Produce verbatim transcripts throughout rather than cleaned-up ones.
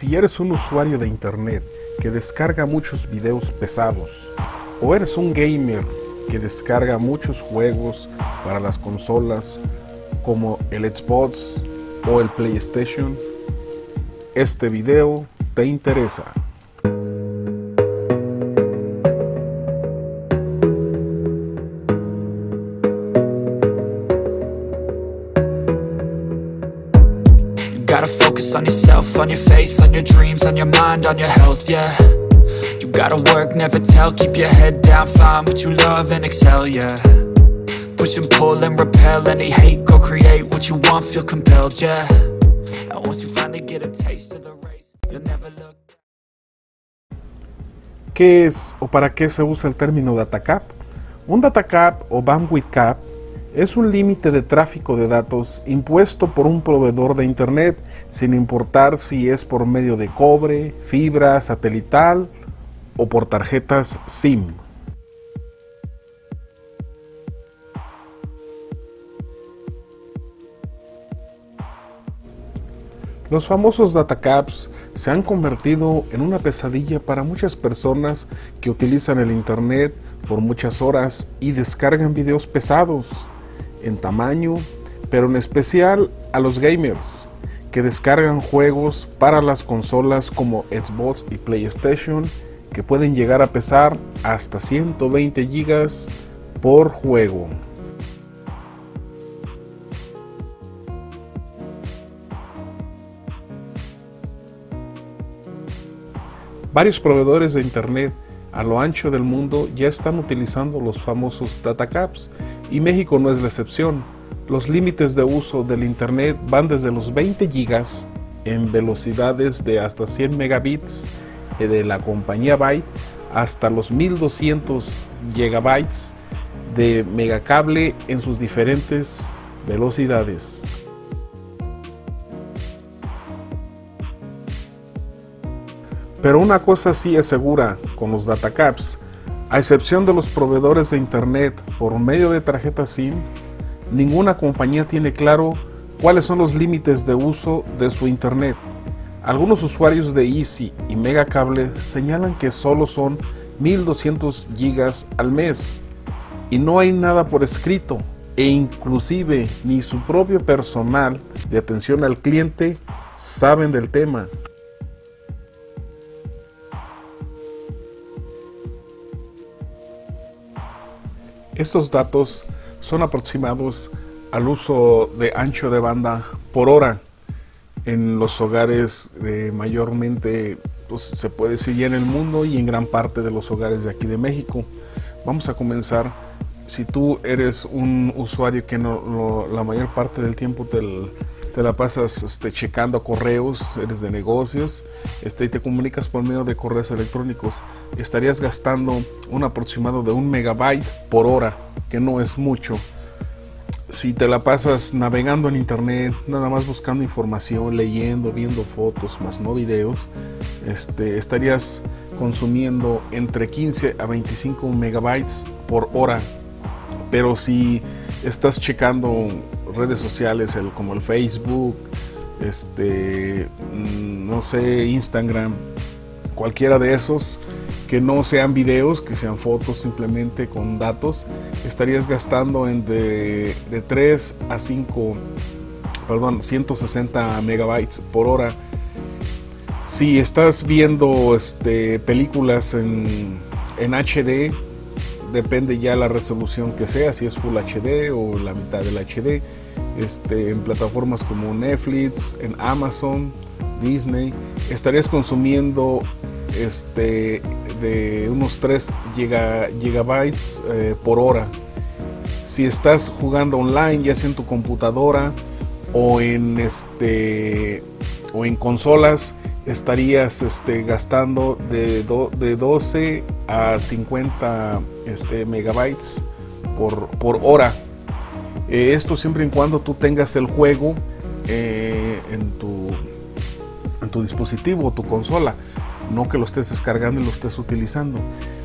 Si eres un usuario de internet que descarga muchos videos pesados, o eres un gamer que descarga muchos juegos para las consolas como el Xbox o el PlayStation, este video te interesa. Gotta focus on yourself, on your faith, on your dreams, on your mind, on your health, yeah. You gotta work, never tell, keep your head down, find what you love and excel, yeah. Push and pull and repel any hate, go create what you want, feel compelled, yeah. And once you finally get a taste of the race, you'll never look. ¿Qué es o para qué se usa el término data cap? Un data cap o bandwidth cap es un límite de tráfico de datos impuesto por un proveedor de internet, sin importar si es por medio de cobre, fibra, satelital o por tarjetas SIM. Los famosos data caps se han convertido en una pesadilla para muchas personas que utilizan el internet por muchas horas y descargan videos pesados en tamaño, pero en especial a los gamers que descargan juegos para las consolas como Xbox y PlayStation, que pueden llegar a pesar hasta ciento veinte gigas por juego. Varios proveedores de internet a lo ancho del mundo ya están utilizando los famosos data caps, y México no es la excepción. Los límites de uso del internet van desde los veinte gigas en velocidades de hasta cien megabits de la compañía Byte hasta los mil doscientos gigabytes de megacable en sus diferentes velocidades. Pero una cosa sí es segura con los data caps: a excepción de los proveedores de internet por medio de tarjetas SIM, ninguna compañía tiene claro cuáles son los límites de uso de su internet. Algunos usuarios de Easy y Megacable señalan que solo son mil doscientos gigas al mes, y no hay nada por escrito, e inclusive ni su propio personal de atención al cliente saben del tema. Estos datos son aproximados al uso de ancho de banda por hora en los hogares de mayormente, pues, se puede decir ya en el mundo y en gran parte de los hogares de aquí de México. Vamos a comenzar. Si tú eres un usuario que no, lo, la mayor parte del tiempo te, te la pasas este, checando correos, eres de negocios este, y te comunicas por medio de correos electrónicos, estarías gastando un aproximado de un megabyte por hora, que no es mucho. Si te la pasas navegando en internet, nada más buscando información, leyendo, viendo fotos, más no videos, este, estarías consumiendo entre quince a veinticinco megabytes por hora. Pero si estás checando redes sociales el, como el Facebook, este, no sé, Instagram, cualquiera de esos, que no sean videos, que sean fotos simplemente con datos, estarías gastando en de, de tres a cinco, perdón, ciento sesenta megabytes por hora. Si estás viendo este, películas en, en H D, depende ya la resolución que sea, si es Full H D o la mitad del H D, este, en plataformas como Netflix, en Amazon, Disney, estarías consumiendo este, de unos tres gigabytes eh, por hora. Si estás jugando online, ya sea en tu computadora o en, este, o en consolas, estarías este, gastando de, do, de doce a cincuenta este, megabytes por, por hora. Eh, esto siempre y cuando tú tengas el juego eh, en, tu, en tu dispositivo o tu consola, no que lo estés descargando y lo estés utilizando.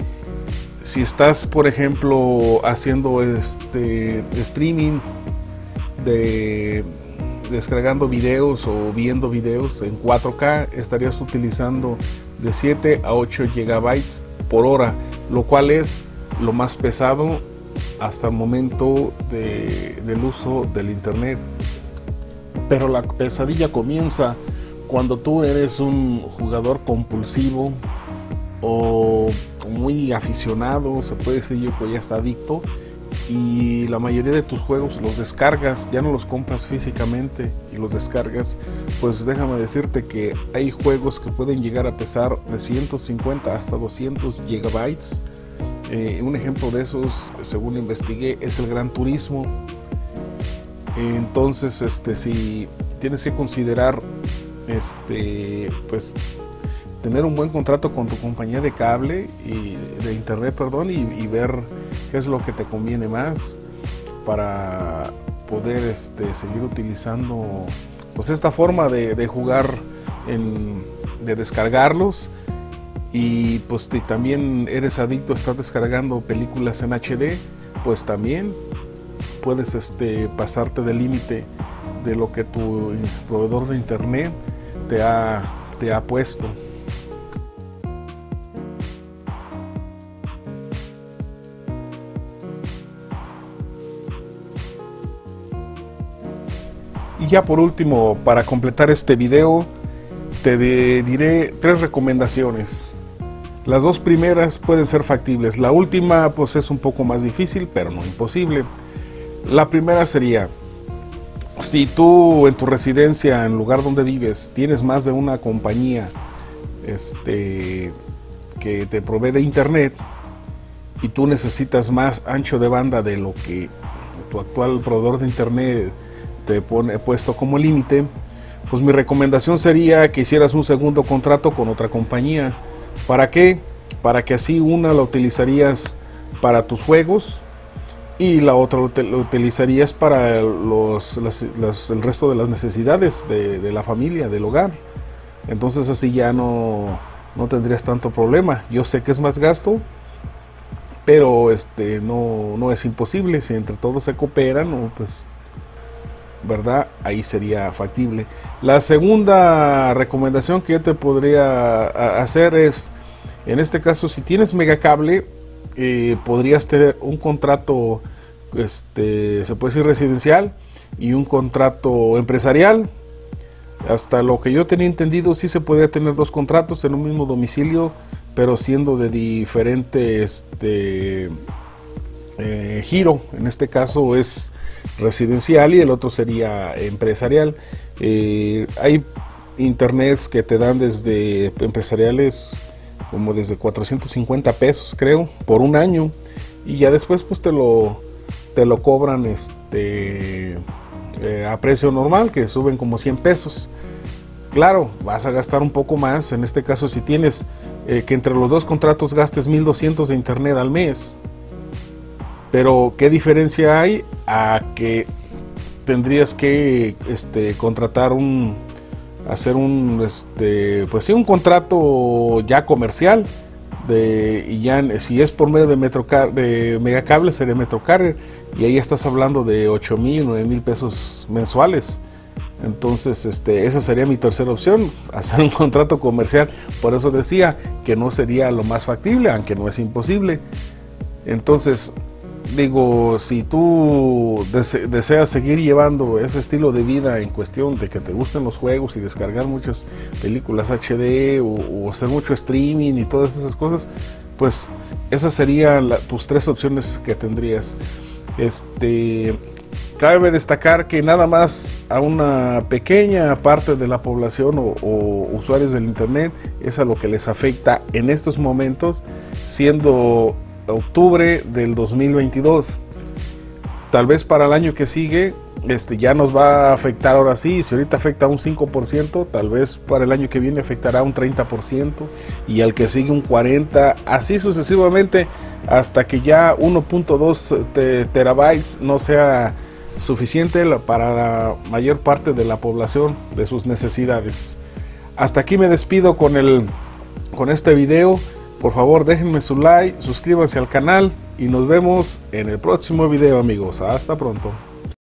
Si estás, por ejemplo, haciendo este streaming de descargando videos o viendo videos en cuatro K, estarías utilizando de siete a ocho gigabytes por hora, lo cual es lo más pesado hasta el momento de, del uso del internet. Pero la pesadilla comienza cuando tú eres un jugador compulsivo o muy aficionado, se puede decir yo que ya está adicto, y la mayoría de tus juegos los descargas, ya no los compras físicamente y los descargas. Pues déjame decirte que hay juegos que pueden llegar a pesar de ciento cincuenta hasta doscientos gigabytes. Eh, un ejemplo de esos, según investigué, es el Gran Turismo. Entonces, este, si tienes que considerar, este, pues, tener un buen contrato con tu compañía de cable y de internet, perdón, y, y ver qué es lo que te conviene más para poder, este, seguir utilizando, pues, esta forma de, de jugar, en, de descargarlos. Y pues si también eres adicto a estar descargando películas en H D, pues también puedes, este, pasarte del límite de lo que tu proveedor de internet te ha, te ha puesto. Y ya por último, para completar este video, te de, diré tres recomendaciones. Las dos primeras pueden ser factibles, la última pues es un poco más difícil, pero no imposible. La primera sería, si tú en tu residencia, en el lugar donde vives, tienes más de una compañía este, que te provee de internet y tú necesitas más ancho de banda de lo que tu actual proveedor de internet te pone puesto como límite, pues mi recomendación sería que hicieras un segundo contrato con otra compañía. ¿Para qué? Para que así una la utilizarías para tus juegos y la otra lo utilizarías para los, las, las, el resto de las necesidades de, de la familia, del hogar. Entonces así ya no, no tendrías tanto problema. Yo sé que es más gasto, pero este, no, no es imposible. Si entre todos se cooperan, o pues, ¿verdad? Ahí sería factible. La segunda recomendación que yo te podría hacer es, en este caso, si tienes Megacable, eh, podrías tener un contrato, este, se puede decir residencial, y un contrato empresarial. Hasta lo que yo tenía entendido, sí se podía tener dos contratos en un mismo domicilio, pero siendo de diferente este, eh, giro. En este caso es residencial y el otro sería empresarial. Eh, hay internets que te dan desde empresariales como desde cuatrocientos cincuenta pesos, creo, por un año, y ya después pues te lo te lo cobran este eh, a precio normal, que suben como cien pesos. Claro, vas a gastar un poco más. En este caso, si tienes eh, que entre los dos contratos gastes mil doscientos de internet al mes. Pero ¿qué diferencia hay a que tendrías que este, contratar un, hacer un, este, pues sí, un contrato ya comercial, de, y ya si es por medio de, Metrocar, de Megacable sería Metrocarrier, y ahí estás hablando de ocho mil, nueve mil pesos mensuales. Entonces este, esa sería mi tercera opción, hacer un contrato comercial. Por eso decía que no sería lo más factible, aunque no es imposible. Entonces digo, si tú dese deseas seguir llevando ese estilo de vida en cuestión de que te gusten los juegos y descargar muchas películas H D o, o hacer mucho streaming y todas esas cosas, pues esas serían la, tus tres opciones que tendrías. Este, cabe destacar que nada más a una pequeña parte de la población o, o usuarios del internet es a lo que les afecta en estos momentos, siendo octubre del dos mil veintidós. Tal vez para el año que sigue este, ya nos va a afectar ahora sí. Si ahorita afecta un cinco por ciento, tal vez para el año que viene afectará un treinta por ciento, y al que sigue un cuarenta por ciento, así sucesivamente, hasta que ya uno punto dos terabytes no sea suficiente para la mayor parte de la población de sus necesidades. Hasta aquí me despido con, el, con este video. Por favor, déjenme su like, suscríbanse al canal y nos vemos en el próximo video, amigos. Hasta pronto.